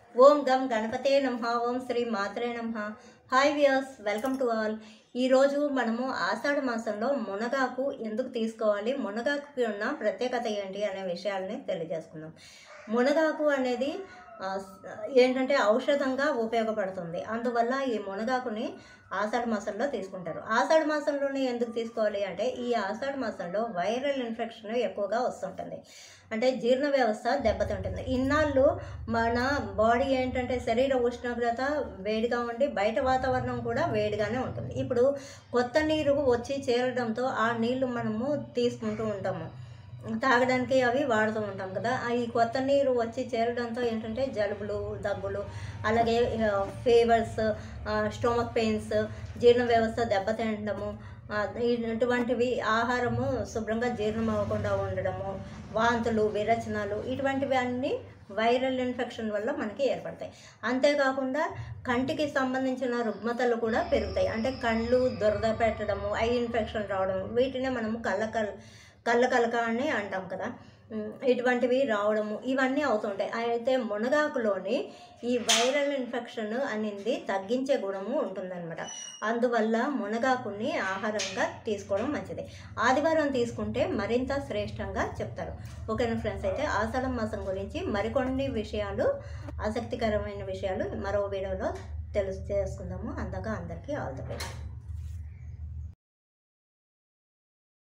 ఓం గం గణపతే నమః. ఓం శ్రీ మాత్రే నమః. Hi viewers, welcome to all. ఈరోజు మనము ఆషాఢ మాసంలో మునగాకు ఎందుకు తీసుకోవాలి, మునగాకుకి ఉన్న ప్రత్యేకత ఏంటి అనే విషయాలని తెలియజేసుకుందాం. మునగాకు అనేది ఏంటంటే ఔషధంగా ఉపయోగపడుతుంది. అందువల్ల ఈ మునగాకుని ఆషాఢ మాసంలో తీసుకుంటారు. ఆషాఢ మాసంలోనే ఎందుకు తీసుకోవాలి అంటే, ఈ ఆషాఢ మాసంలో వైరల్ ఇన్ఫెక్షన్ ఎక్కువగా వస్తుంటుంది. అంటే జీర్ణ వ్యవస్థ దెబ్బతింటుంది. ఇన్నాళ్ళు మన బాడీ ఏంటంటే శరీర ఉష్ణోగ్రత వేడిగా ఉండి బయట వాతావరణం కూడా వేడిగానే ఉంటుంది. ఇప్పుడు కొత్త నీరు వచ్చి చేరడంతో ఆ నీళ్లు మనము తీసుకుంటూ ఉంటాము, తాగడానికి అవి వాడుతూ ఉంటాం కదా. ఈ కొత్త నీరు వచ్చి చేరడంతో ఏంటంటే జలుబులు, దగ్గులు, అలాగే ఫీవర్స్, స్టొమక్ పెయిన్స్, జీర్ణ వ్యవస్థ దెబ్బతింటము, ఇటువంటివి, ఆహారము శుభ్రంగా జీర్ణం అవ్వకుండా ఉండడము, వాంతులు, విరచనాలు, ఇటువంటివి అన్నీ వైరల్ ఇన్ఫెక్షన్ వల్ల మనకి ఏర్పడతాయి. అంతేకాకుండా కంటికి సంబంధించిన రుగ్మతలు కూడా పెరుగుతాయి. అంటే కళ్ళు దురద పెట్టడము, ఐ ఇన్ఫెక్షన్ రావడం, వీటిని మనము కళ్ళకలక అని అంటాం కదా. ఇటువంటివి రావడము, ఇవన్నీ అవుతుంటాయి. అయితే మునగాకులోని ఈ వైరల్ ఇన్ఫెక్షన్ అనేది తగ్గించే గుణము ఉంటుందన్నమాట. అందువల్ల మునగాకుని ఆహారంగా తీసుకోవడం మంచిది. ఆదివారం తీసుకుంటే మరింత శ్రేష్టంగా చెప్తారు. ఓకేనా ఫ్రెండ్స్, అయితే ఆషాఢ మాసం గురించి మరికొన్ని విషయాలు, ఆసక్తికరమైన విషయాలు మరో వీడియోలో తెలుసుకుందాము. అంతగా అందరికీ ఆల్ ది బెస్ట్.